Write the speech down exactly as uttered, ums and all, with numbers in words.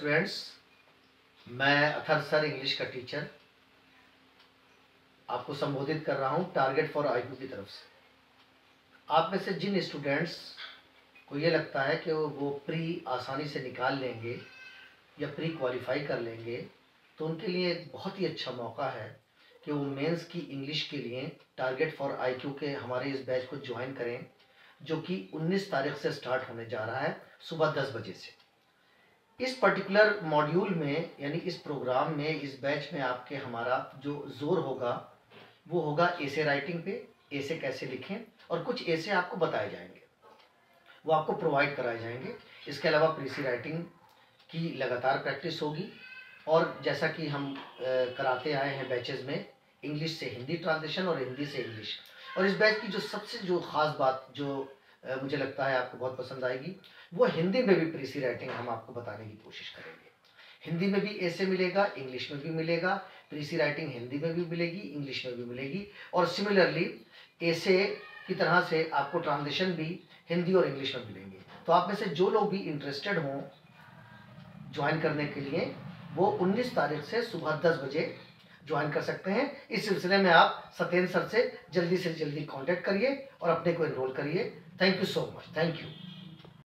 Students, मैं Athar sir English का teacher आपको संबोधित कर रहा हूं टारगेट फॉर आईक्यू की तरफ से। आप में से जिन स्टूडेंट्स को ये लगता है कि वो प्री आसानी से निकाल लेंगे या प्री क्वालिफाई कर लेंगे, तो उनके लिए एक बहुत ही अच्छा मौका है कि वो मेंस की इंग्लिश के लिए टारगेट फॉर आईक्यू के हमारे इस बैच को ज्वाइन करें, जो कि उन्नीस तारीख से स्टार्ट होने जा रहा है सुबह दस बजे से। इस पर्टिकुलर मॉड्यूल में यानी इस प्रोग्राम में, इस बैच में आपके हमारा जो जोर होगा वो होगा ऐसे राइटिंग पे। ऐसे कैसे लिखें और कुछ ऐसे आपको बताए जाएंगे, वो आपको प्रोवाइड कराए जाएंगे। इसके अलावा प्रीसी राइटिंग की लगातार प्रैक्टिस होगी और जैसा कि हम कराते आए हैं बैचेस में, इंग्लिश से हिंदी ट्रांसलेशन और हिंदी से इंग्लिश। और इस बैच की जो सबसे जो ख़ास बात जो मुझे लगता है आपको बहुत पसंद आएगी, वो हिंदी में भी प्रीसी राइटिंग हम आपको बताने की कोशिश करेंगे। हिंदी में भी ऐसे मिलेगा, इंग्लिश में भी मिलेगा, प्रीसी राइटिंग हिंदी में भी मिलेगी, इंग्लिश में भी मिलेगी। और सिमिलरली ऐसे की तरह से आपको ट्रांसलेशन भी हिंदी और इंग्लिश में मिलेंगे। तो आप में से जो लोग भी इंटरेस्टेड हों ज्वाइन करने के लिए, वो उन्नीस तारीख से सुबह दस बजे ज्वाइन कर सकते हैं। इस सिलसिले में आप सत्येंद्र सर से जल्दी से जल्दी कांटेक्ट करिए और अपने को एनरोल करिए। Thank you so much. Thank you.